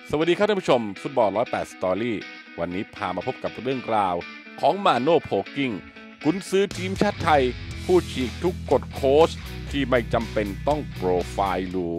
สวัสดีครับท่านผู้ชมฟุตบอล108 สตอรี่วันนี้พามาพบกับเรื่องราวของมาโน่โพกิ้งกุนซือทีมชาติไทยผู้ฉีกทุกกฎโค้ชที่ไม่จำเป็นต้องโปรไฟล์หรู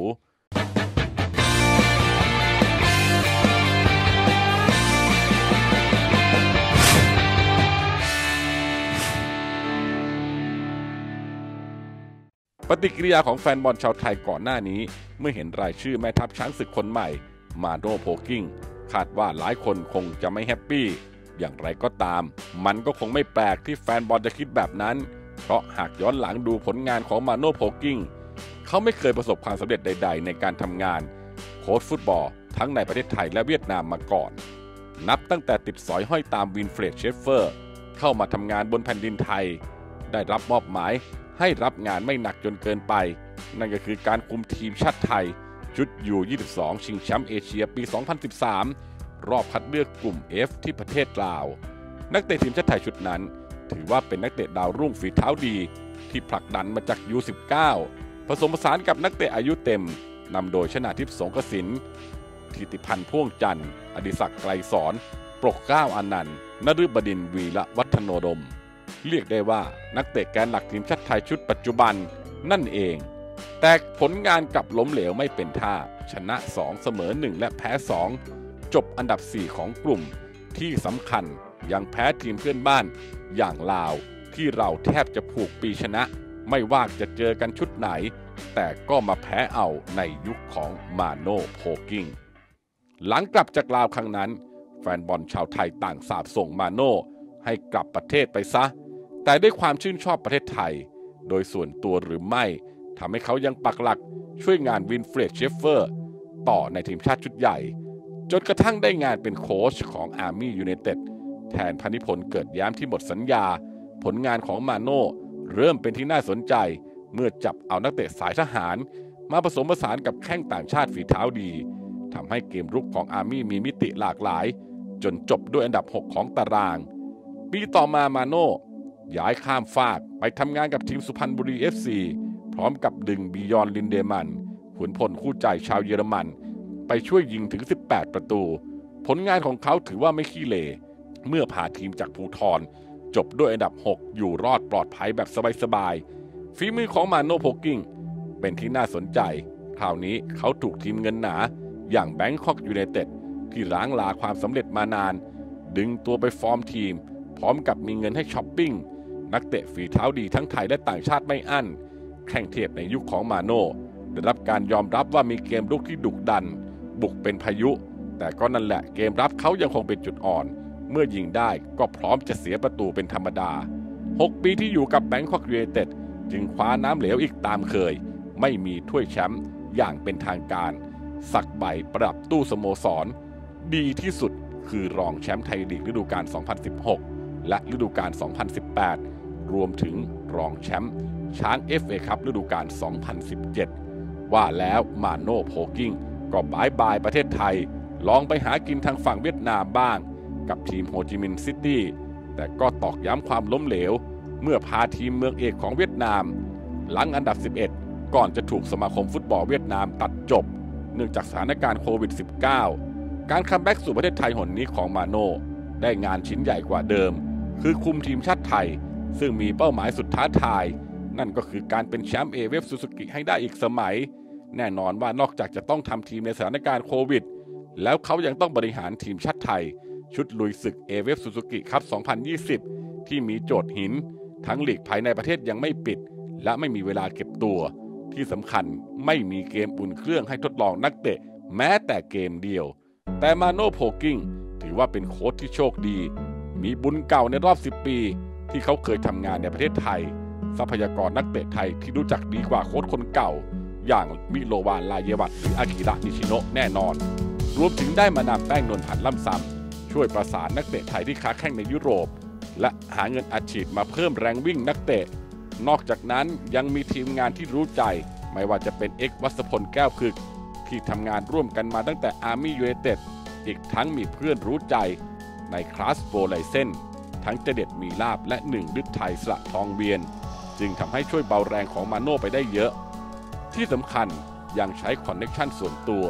ปฏิกิริยาของแฟนบอลชาวไทยก่อนหน้านี้เมื่อเห็นรายชื่อแม่ทัพช้างศึกคนใหม่มาโน่โพกิ้งคาดว่าหลายคนคงจะไม่แฮปปี้อย่างไรก็ตามมันก็คงไม่แปลกที่แฟนบอลจะคิดแบบนั้นเพราะหากย้อนหลังดูผลงานของมาโน่โพกิ้งเขาไม่เคยประสบความสำเร็จใดๆในการทำงานโค้ชฟุตบอลทั้งในประเทศไทยและเวียดนามมาก่อนนับตั้งแต่ติดสอยห้อยตามวินเฟรดเชฟเฟอร์เข้ามาทำงานบนแผ่นดินไทยได้รับมอบหมายให้รับงานไม่หนักจนเกินไปนั่นก็คือการคุมทีมชาติไทยชุดU22ชิงแชมป์เอเชียปี 2013 รอบคัดเลือกกลุ่ม F ที่ประเทศลาวนักเตะทีมชาติไทยชุดนั้นถือว่าเป็นนักเตะดาวรุ่งฝีเท้าดีที่ผลักดันมาจาก U19 ผสมผสานกับนักเตะอายุเต็มนำโดยชนาทิพย์สงกสินธิติพันธ์พ่วงจันทร์อดิศักดิ์ไกรสอนปกเกล้าอนันต์นฤบดินทร์วีระวัฒโนดมเรียกได้ว่านักเตะแกนหลักทีมชาติไทยชุดปัจจุบันนั่นเองแต่ผลงานกลับล้มเหลวไม่เป็นท่าชนะ2เสมอ1และแพ้2จบอันดับ4ของกลุ่มที่สำคัญยังแพ้ทีมเพื่อนบ้านอย่างลาวที่เราแทบจะผูกปีชนะไม่ว่าจะเจอกันชุดไหนแต่ก็มาแพ้เอาในยุคของมาโน่โพกิ้งหลังกลับจากลาวครั้งนั้นแฟนบอลชาวไทยต่างสาปส่งมาโน่ให้กลับประเทศไปซะแต่ด้วยความชื่นชอบประเทศไทยโดยส่วนตัวหรือไม่ทำให้เขายังปักหลักช่วยงานวินเฟรดเชฟเฟอร์ต่อในทีมชาติชุดใหญ่จนกระทั่งได้งานเป็นโค้ชของอาร์มี่ยูไนเต็ดแทนพนิพนธ์เกิดย้มที่หมดสัญญาผลงานของมาโน่เริ่มเป็นที่น่าสนใจเมื่อจับเอานักเตะสายทหารมาผสมผสานกับแข้งต่างชาติฝีเท้าดีทำให้เกมรุกของอาร์มี่มีมิติหลากหลายจนจบด้วยอันดับ6ของตารางปีต่อมาโน่ย้ายข้ามฟากไปทำงานกับทีมสุพรรณบุรี FC พร้อมกับดึงบิยอนลินเดมันขุนพลคู่ใจชาวเยอรมันไปช่วยยิงถึง18ประตูผลงานของเขาถือว่าไม่ขี้เหร่เมื่อพาทีมจากภูทรจบด้วยอันดับ6อยู่รอดปลอดภัยแบบสบายๆฝีมือของมาโน่โพกิ้งเป็นที่น่าสนใจคราวนี้เขาถูกทีมเงินหนาอย่างแบงคอกยูไนเต็ดที่ล้างลาความสำเร็จมานานดึงตัวไปฟอร์มทีมพร้อมกับมีเงินให้ช้อปปิ้งนักเตะฝีเท้าดีทั้งไทยและต่างชาติไม่อั้นแข่งเทียบในยุคของมาโน่ได้รับการยอมรับว่ามีเกมรุกที่ดุดันบุกเป็นพายุแต่ก็นั่นแหละเกมรับเขายังคงเป็นจุดอ่อนเมื่อยิงได้ก็พร้อมจะเสียประตูเป็นธรรมดา6ปีที่อยู่กับแบงคอกยูไนเต็ดจึงคว้าน้ำเหลวอีกตามเคยไม่มีถ้วยแชมป์อย่างเป็นทางการสักใบประดับตู้สโมสรดีที่สุดคือรองแชมป์ไทยลีกฤดูกาล 2016 และฤดูกาล 2018 รวมถึงรองแชมป์ช้าง FA คัพฤดูกาล 2017 ว่าแล้วมาโน่โพกิ้งก็บายประเทศไทยลองไปหากินทางฝั่งเวียดนามบ้างกับทีมโฮจิมินห์ซิตี้แต่ก็ตอกย้ำความล้มเหลวเมื่อพาทีมเมืองเอกของเวียดนามหลังอันดับ 11 ก่อนจะถูกสมาคมฟุตบอลเวียดนามตัดจบเนื่องจากสถานการณ์โควิด -19 การคัมแบ็กสู่ประเทศไทยหนนี้ของมาโน่ได้งานชิ้นใหญ่กว่าเดิมคือคุมทีมชาติไทยซึ่งมีเป้าหมายสุดท้าทายนั่นก็คือการเป็นแชมป์เอเวฟซูซูกิให้ได้อีกสมัยแน่นอนว่านอกจากจะต้องทำทีมในสถานการณ์โควิดแล้วเขายังต้องบริหารทีมชาติไทยชุดลุยศึกเอเวฟซูซูกิคัพ 2020 ที่มีโจทย์หินทั้งลีกภายในประเทศยังไม่ปิดและไม่มีเวลาเก็บตัวที่สำคัญไม่มีเกมอุ่นเครื่องให้ทดลองนักเตะแม้แต่เกมเดียวแต่มาโน่โพกิ้งถือว่าเป็นโค้ชที่โชคดีมีบุญเก่าในรอบ10 ปีที่เขาเคยทำงานในประเทศไทยทรัพยากรนักเตะไทยที่รู้จักดีกว่าโค้ชคนเก่าอย่างมิโลวานลาเยวัตหรืออากิระนิชิโนะแน่นอนรวมถึงได้มานำแป้งนวลพันธ์ล่ำซ้ำช่วยประสานนักเตะไทยที่ค้าแข่งในยุโรปและหาเงินอัดฉีดมาเพิ่มแรงวิ่งนักเตะนอกจากนั้นยังมีทีมงานที่รู้ใจไม่ว่าจะเป็นเอ็กซ์วัศพลแก้วผึกที่ทำงานร่วมกันมาตั้งแต่อาร์มี่ยูไนเต็ดอีกทั้งมีเพื่อนรู้ใจในคลาสโบไลเซนทั้งเจเด็ดมีลาบและ1ฤทัยสระทองเวียนจึงทำให้ช่วยเบาแรงของมาโน่ไปได้เยอะที่สำคัญยังใช้คอนเนคชั่นส่วนตัว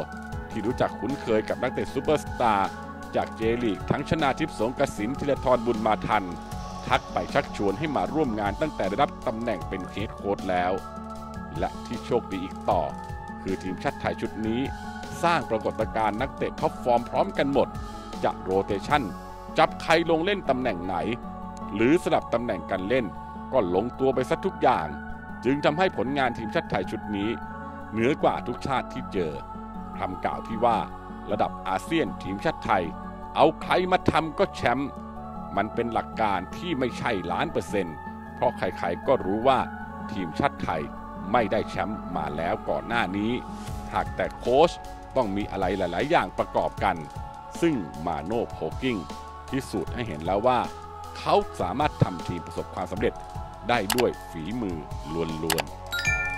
ที่รู้จักคุ้นเคยกับนักเตะซูเปอร์สตาร์จากเจลีกทั้งชนาทิพย์สงกสินธีรทรบุญมาทันทักไปชักชวนให้มาร่วมงานตั้งแต่ได้รับตำแหน่งเป็นเฮดโค้ชแล้วและที่โชคดีอีกต่อคือทีมชาติไทยชุดนี้สร้างปรากฏการณ์นักเตะท็อปฟอร์มพร้อมกันหมดจะโรเตชั่นจับใครลงเล่นตำแหน่งไหนหรือสลับตำแหน่งกันเล่นก็ลงตัวไปซะทุกอย่างจึงทำให้ผลงานทีมชาติไทยชุดนี้เหนือกว่าทุกชาติที่เจอคำกล่าวที่ว่าระดับอาเซียนทีมชาติไทยเอาใครมาทำก็แชมป์มันเป็นหลักการที่ไม่ใช่1,000,000%เพราะใครๆก็รู้ว่าทีมชาติไทยไม่ได้แชมป์มาแล้วก่อนหน้านี้หากแต่โค้ชต้องมีอะไรหลายๆอย่างประกอบกันซึ่งมาโน่โพกิ้งพิสูจน์ให้เห็นแล้วว่าเขาสามารถทำทีมประสบความสำเร็จได้ด้วยฝีมือล้วนๆ